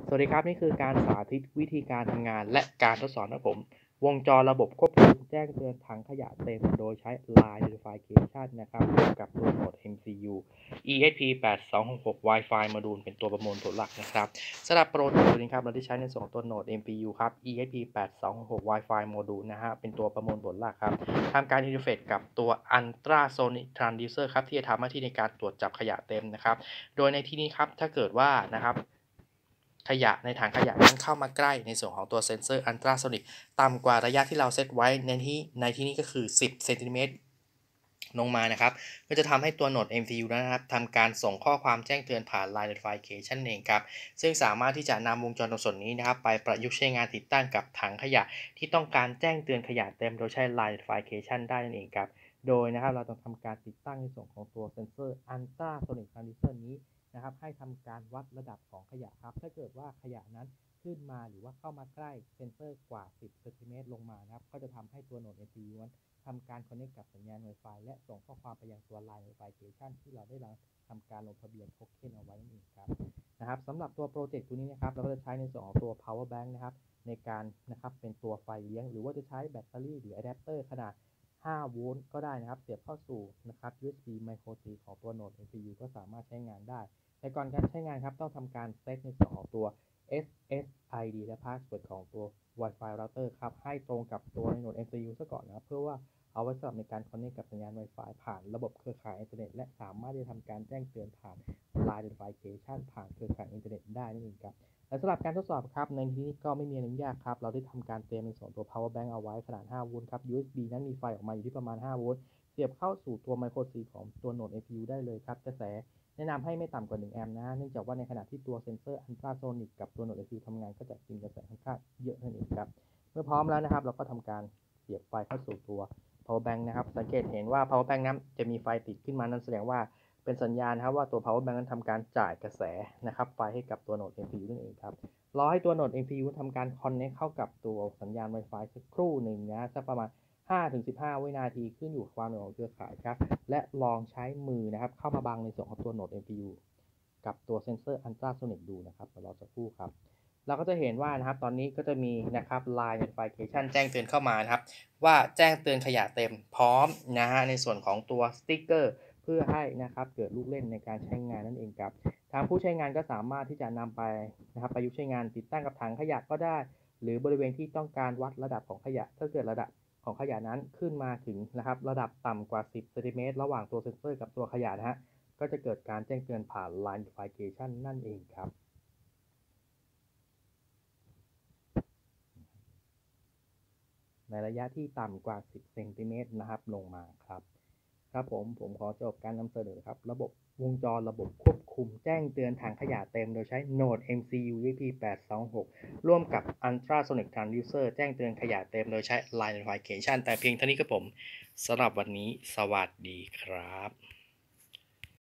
สวัสดีครับนี่คือการสาธิตวิธีการทำงานและการทดสอบนะครับผมวงจรระบบควบคุมแจ้งเตือนถังขยะเต็มโดยใช้ Line Notification นะครับร่วมกับตัวโหมด MCU ESP8266 Wi-Fi Module เป็นตัวประมวลผลหลักนะครับสำหรับโปรเจกต์ตัวนี้ครับเราได้ใช้ในส่วนของตัวโหมด MPU ครับ ESP8266 Wi-Fi Module นะฮะเป็นตัวประมวลผลหลักครับทำการอินเทอร์เฟซกับตัว Ultrasonic Transducer ครับที่จะทำหน้าที่ในการตรวจจับขยะเต็มนะครับโดยในที่นี้ครับถ้าเกิดว่านะครับขยะในถังขยะนั้นเข้ามาใกล้ในส่วนของตัวเซ็นเซอร์อัลตราโซนิกต่ำกว่าระยะที่เราเซตไว้ในที่นี้ก็คือ10 เซนติเมตรลงมานะครับก็จะทำให้ตัวโหนด MCU นะครับทำการส่งข้อความแจ้งเตือนผ่าน Line Notification เองครับซึ่งสามารถที่จะนำวงจรตรงส่วนนี้นะครับไปประยุกต์ใช้งานติดตั้งกับถังขยะที่ต้องการแจ้งเตือนขยะเต็มโดยใช้ Line Notification ได้นั่นเองครับโดยนะครับเราต้องทำการติดตั้งในส่วนของตัวเซ็นเซอร์อัลตราโซนิกทรานซิสเตอร์นี้นะครับให้ทำการวัดระดับของขยะครับถ้าเกิดว่าขยะนั้นขึ้นมาหรือว่าเข้ามาใกล้เซ็นเซอร์กว่า10 เซนติเมตรลงมานะครับก็จะทำให้ตัวโหนด MCU นั้นทำการ connect กับสัญญาณ Wi-Fi และส่งข้อความไปยังตัว Line Notification ที่เราได้ทำการลงทะเบียนโทเค็นเอาไว้นั่นเองครับสำหรับตัวโปรเจกต์ตัวนี้นะครับเราก็จะใช้ในส่วนของตัว power bank นะครับในการนะครับเป็นตัวไฟเลี้ยงหรือว่าจะใช้แบตเตอรี่หรืออะแดปเตอร์ขนาด5 โวลต์ก็ได้นะครับเสียบเข้าสู่นะครับ USB Micro 3 ของตัวโหนด MCU ก็สามารถใช้งานได้แต่ก่อนการใช้งานครับต้องทำการเซตในส่วนของตัว SSID และ Password ของตัว Wi-Fi router ครับให้ตรงกับตัวโหนด MCU ซะก่อนนะเพื่อว่าเอาไว้สำหรับในการ connect กับสัญญาณ Wi-Fi ผ่านระบบเครือข่ายอินเทอร์เน็ตและสามารถที่จะทำการแจ้งเตือนผ่าน Line Notification ผ่านเครือข่ายอินเทอร์เน็ตได้นั่นเองครับและสำหรับการทดสอบครับในที่นี้ก็ไม่มีอะไรยากครับเราได้ทำการเตรียมในส่วนตัว power bank เอาไว้ขนาด5 โวลต์ครับ USB นั้นมีไฟออกมาอยู่ที่ประมาณ5 โวลต์เสียบเข้าสู่ตัว Micro C ของตัวโหนด APU ได้เลยครับกระแสแนะนำให้ไม่ต่ำกว่า1 แอมป์นะเนื่องจากว่าในขณะที่ตัวเซ็นเซอร์อัลตราโซนิกกับตัวโหนด APU ทำงานก็จะกินกระแสค่อนข้างเยอะนั่นเองครับเมื่อพร้อมแล้วนะครับเราก็ทำการเสียบไฟเข้าสู่ตัว power bank นะครับสังเกตเห็นว่า power bank นั้นจะมีไฟติดขึ้นมานั่นแสดงว่าเป็นสัญญาณครับว่าตัว power bank นั้นทำการจ่ายกระแสนะครับไฟให้กับตัวโหนด MPU นั่นเองครับรอให้ตัวโหนด MPU ทำการ connect เข้ากับตัวสัญญาณ Wi-Fi สักครู่หนึ่งนะสักประมาณ5-15 วินาทีขึ้นอยู่กับความเร็วของเครือข่ายครับและลองใช้มือนะครับเข้ามาบังในส่วนของตัวโหนด MPU กับตัวเซ็นเซอร์อัลตราโซนิกดูนะครับรอสักครู่ครับเราก็จะเห็นว่านะครับตอนนี้ก็จะมีนะครับ Line Notification แจ้งเตือนเข้ามานะครับว่าแจ้งเตือนขยะเต็มพร้อมนะฮะในส่วนของตัวสติ๊กเกอร์เพื่อให้นะครับเกิดลูกเล่นในการใช้งานนั่นเองครับทางผู้ใช้งานก็สามารถที่จะนำไปนะครับประยุกต์ใช้งานติดตั้งกับถังขยะก็ได้หรือบริเวณที่ต้องการวัดระดับของขยะถ้าเกิดระดับของขยะนั้นขึ้นมาถึงนะครับระดับต่ำกว่า10 เซนติเมตรระหว่างตัวเซ็นเซอร์กับตัวขยะนะฮะก็จะเกิดการแจ้งเตือนผ่าน Line Notification นั่นเองครับในระยะที่ต่ำกว่า10 เซนติเมตรนะครับลงมาครับผมขอจบการนำเสนอครับระบบวงจรระบบควบคุมแจ้งเตือนถังขยะเต็มโดยใช้ Node MCU EP826 ร่วมกับ Ultrasonic Transducer แจ้งเตือนขยะเต็มโดยใช้ Line Notification แต่เพียงเท่านี้ครับผมสำหรับวันนี้สวัสดีครับ